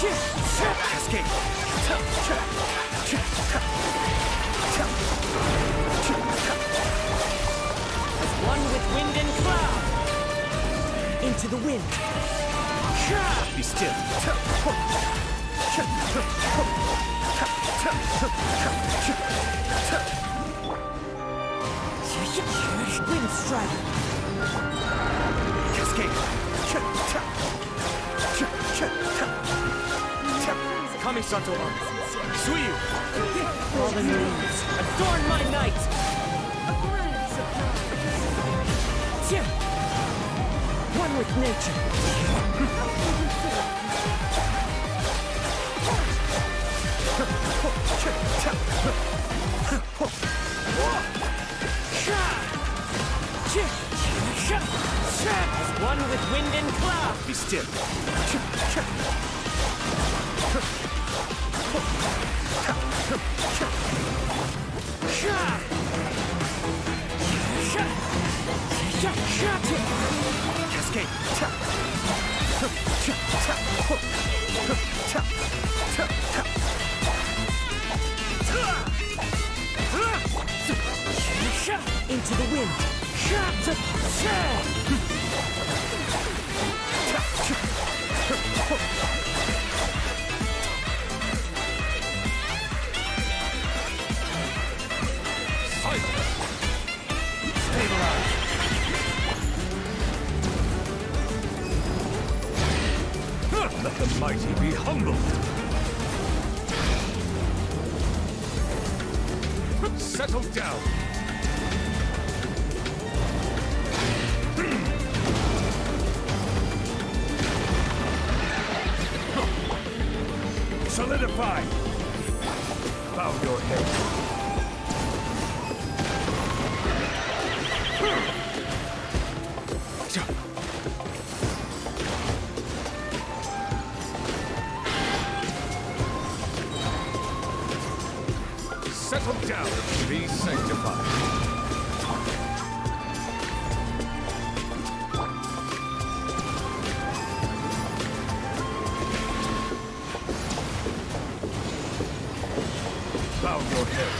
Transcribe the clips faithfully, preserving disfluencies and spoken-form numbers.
Cascade. As one with wind and cloud. Into the wind. Be still. Wind strike. Cascade. Kamisato arm. Suiyu. Fallen leaves. Adorn my night. One with nature. As one with wind and cloud. Be still. Cascade. Into the wind. Let the mighty be humbled. Settle down. Solidify. Bow your head. Settle down. Be sanctified. Bow your head.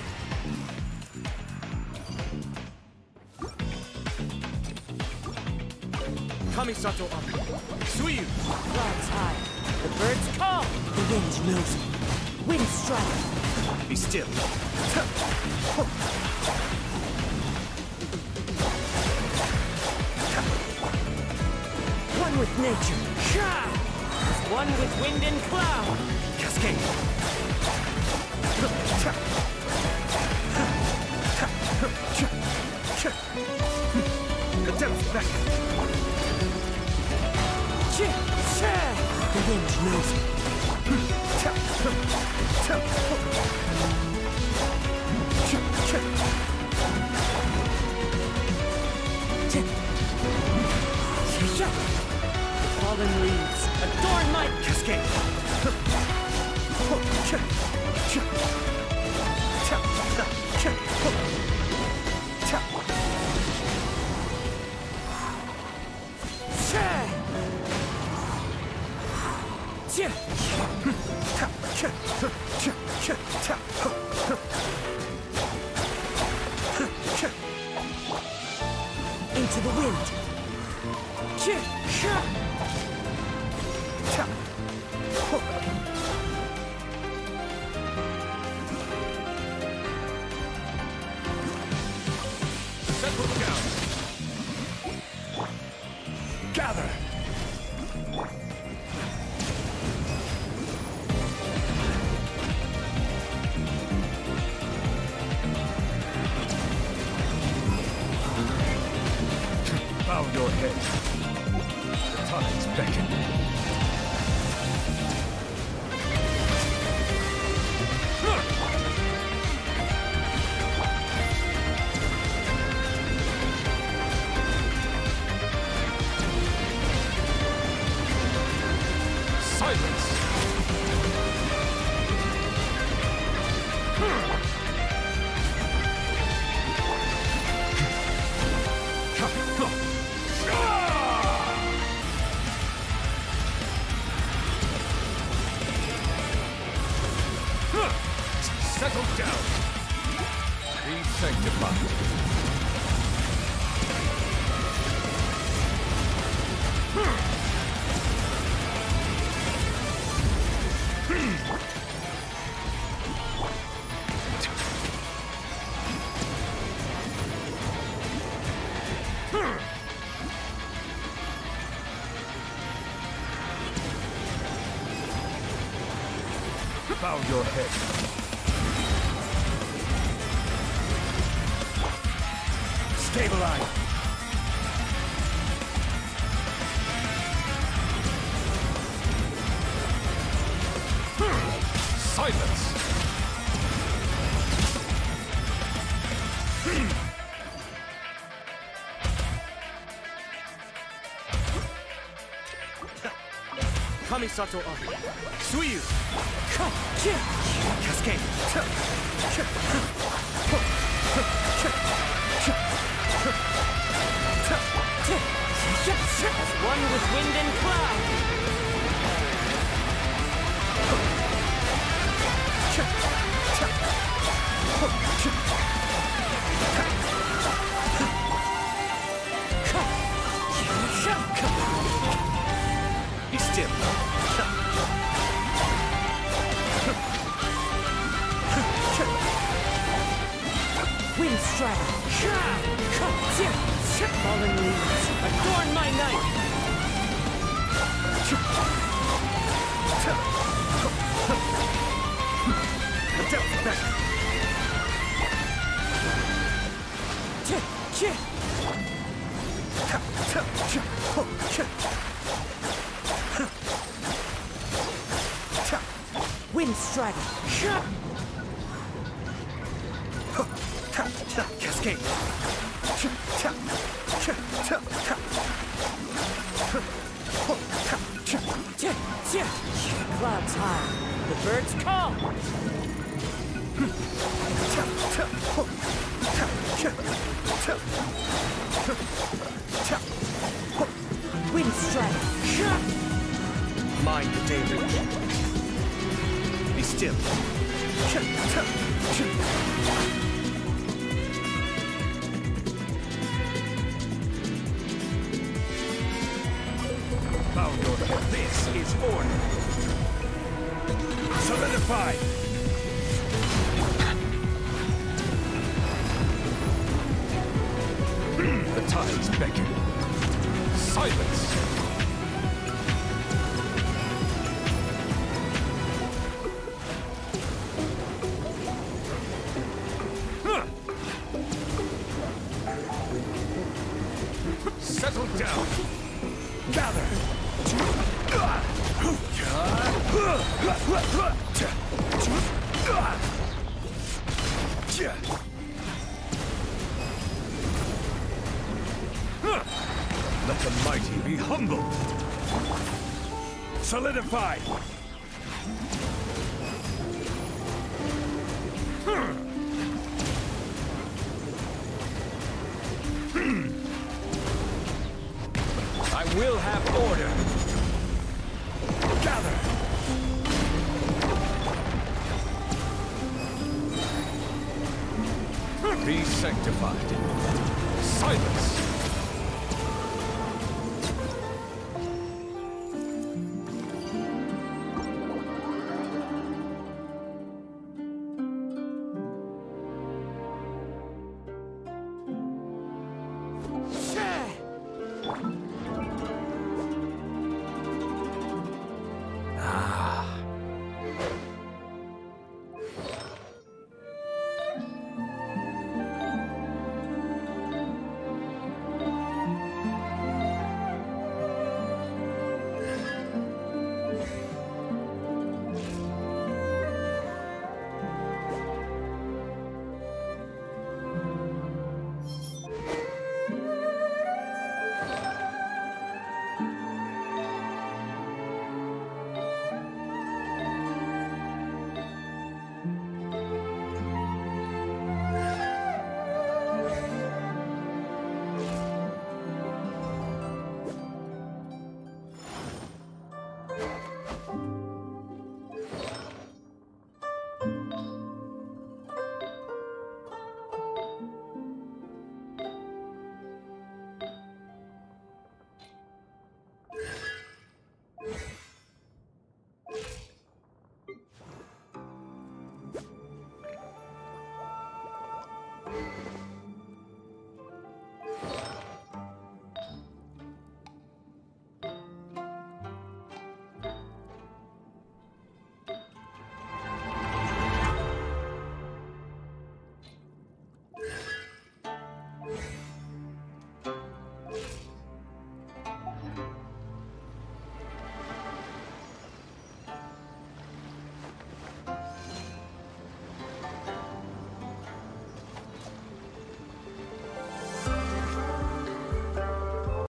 Kamisato arm. Suiyu. Clouds high. The birds call. The wind knows me. Wind strike. Be still. One with nature. As one with wind and cloud. Cascade. The depth back. The wind knows me. Fallen leaves. Adorn my Cascade. Into the wind. Settle down. Gather. Bow your head. The tides beckon. Silence! sanctified. Bow your head. Stabilize. Silence. Kamisato up. Suiyu. Cascade. As one with wind and cloud. Be still. Wind strike. Fallen leaves, adorn my night. Wind strider. Cascade. Clouds high. The birds call. Wind strider. Mind the deluge. Be still. Bow your head. This is order. Solidify. The tides beckon. Silence. Settle down. Gather. Let the mighty be humble. Solidify. I will have order. Gather. Be sanctified. Silence.